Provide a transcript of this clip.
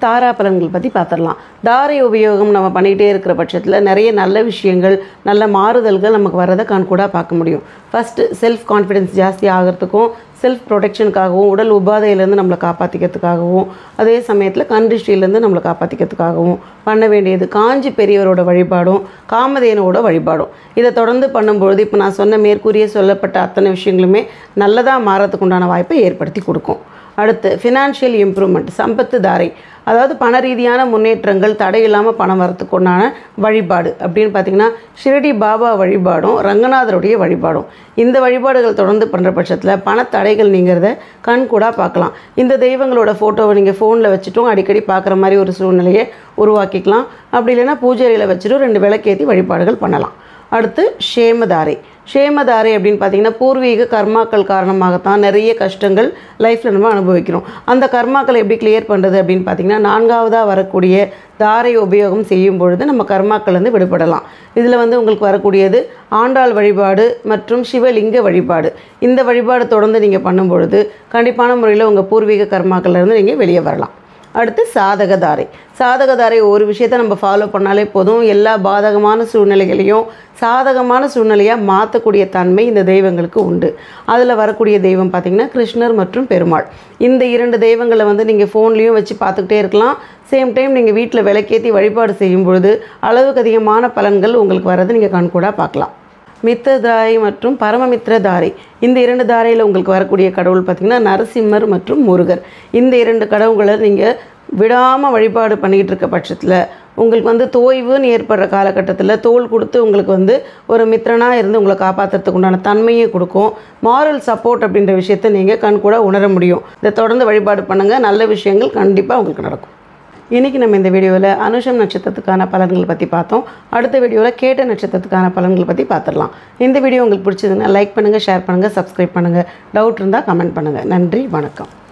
தாரா பலன்கள் பற்றி பார்த்துடலாம். தாரை உபயோகம் நம்ம பண்ணிகிட்டே இருக்கிற பட்சத்தில் நிறைய நல்ல விஷயங்கள், நல்ல மாறுதல்கள் நமக்கு வரதை கண்கூடாக பார்க்க முடியும். ஃபஸ்ட்டு செல்ஃப் கான்ஃபிடென்ஸ் ஜாஸ்தி ஆகிறதுக்கும், செல்ஃப் ப்ரொடெக்ஷனுக்காகவும், உடல் உபாதையிலேருந்து நம்மளை காப்பாற்றிக்கிறதுக்காகவும், அதே சமயத்தில் கண்திஷ்டியிலேருந்து நம்மளை காப்பாற்றிக்கிறதுக்காகவும் பண்ண வேண்டியது காஞ்சி பெரியவரோட வழிபாடும் காமதேனோட வழிபாடும். இதை தொடர்ந்து பண்ணும்பொழுது இப்போ நான் சொன்ன மேற்கூறிய சொல்லப்பட்ட அத்தனை விஷயங்களுமே நல்லதாக மாறத்துக்கு உண்டான வாய்ப்பை ஏற்படுத்தி கொடுக்கும். அடுத்து ஃபினான்ஷியல் இம்ப்ரூவ்மெண்ட், சம்பத்து தாரை, அதாவது பண ரீதியான முன்னேற்றங்கள், தடையில்லாமல் பணம் வரத்துக்கு உண்டான வழிபாடு அப்படின்னு பார்த்திங்கன்னா ஷிரடி பாபா வழிபாடும் ரங்கநாதருடைய வழிபாடும். இந்த வழிபாடுகள் தொடர்ந்து பண்ணுற பட்சத்தில் பணத்தடைகள் நீங்கிறத கண்கூடாக பார்க்கலாம். இந்த தெய்வங்களோட ஃபோட்டோவை நீங்கள் ஃபோனில் வச்சுட்டும் அடிக்கடி பார்க்குற மாதிரி ஒரு சூழ்நிலையை உருவாக்கிக்கலாம். அப்படி இல்லைன்னா பூஜை அறையில் வச்சுட்டும் 2 விளக்கேற்றி வழிபாடுகள் பண்ணலாம். அடுத்து ஷேமதாரை. ஷேமதாரை அப்படின்னு பார்த்திங்கன்னா பூர்வீக கர்மாக்கள் காரணமாகத்தான் நிறைய கஷ்டங்கள் லைஃப்பில் நம்ம அனுபவிக்கிறோம். அந்த கர்மாக்களை எப்படி கிளியர் பண்ணுறது அப்படின்னு பார்த்திங்கன்னா 4ஆவதாக வரக்கூடிய தாரை உபயோகம் செய்யும் பொழுது நம்ம கர்மாக்கள்லேருந்து விடுபடலாம். இதில் உங்களுக்கு வரக்கூடியது ஆண்டாள் வழிபாடு மற்றும் சிவலிங்க வழிபாடு. இந்த வழிபாடு தொடர்ந்து நீங்கள் பண்ணும்பொழுது கண்டிப்பான முறையில் உங்கள் பூர்வீக கர்மாக்கள்லேருந்து நீங்கள் வெளியே வரலாம். அடுத்து சாதகதாரை. சாதகதாரை ஒரு விஷயத்தை நம்ம ஃபாலோ பண்ணாலே போதும், எல்லா பாதகமான சூழ்நிலைகளையும் சாதகமான சூழ்நிலையாக மாற்றக்கூடிய தன்மை இந்த தெய்வங்களுக்கு உண்டு. அதில் வரக்கூடிய தெய்வம் பார்த்திங்கன்னா கிருஷ்ணர் மற்றும் பெருமாள். இந்த 2 தெய்வங்களை நீங்கள் ஃபோன்லேயும் வச்சு பார்த்துக்கிட்டே இருக்கலாம். சேம் டைம் நீங்கள் வீட்டில் விளக்கேற்றி வழிபாடு செய்யும் பொழுது அளவுக்கு அதிகமான பலன்கள் உங்களுக்கு வர்றது நீங்கள் கண்கூடாக பார்க்கலாம். மித்திரதாரை மற்றும் பரமமித்திரதாரை, இந்த 2 தாரையில் உங்களுக்கு வரக்கூடிய கடவுள் பார்த்திங்கன்னா நரசிம்மர் மற்றும் முருகர். இந்த 2 கடவுள்களை நீங்கள் விடாமல் வழிபாடு பண்ணிக்கிட்டு இருக்க பட்சத்தில் உங்களுக்கு தோய்வுன்னு ஏற்படுற காலகட்டத்தில் தோள் கொடுத்து உங்களுக்கு ஒரு மித்திரனாக இருந்து உங்களை காப்பாற்றுறதுக்கு உண்டான தன்மையை கொடுக்கும். மாரல் சப்போர்ட் அப்படின்ற விஷயத்தை நீங்கள் கண்கூட உணர முடியும். இதை தொடர்ந்து வழிபாடு பண்ணுங்கள், நல்ல விஷயங்கள் கண்டிப்பாக உங்களுக்கு நடக்கும். இன்றைக்கி நம்ம இந்த வீடியோவில் அனுஷம் நட்சத்திரத்துக்கான பலன்கள் பற்றி பார்த்தோம். அடுத்த வீடியோவில் கேட்ட நட்சத்திரத்துக்கான பலன்கள் பற்றி பார்த்துடலாம். இந்த வீடியோ உங்களுக்கு பிடிச்சதுன்னா லைக் பண்ணுங்கள், ஷேர் பண்ணுங்கள், சப்ஸ்கிரைப் பண்ணுங்கள். டவுட் இருந்தால் கமெண்ட் பண்ணுங்கள். நன்றி, வணக்கம்.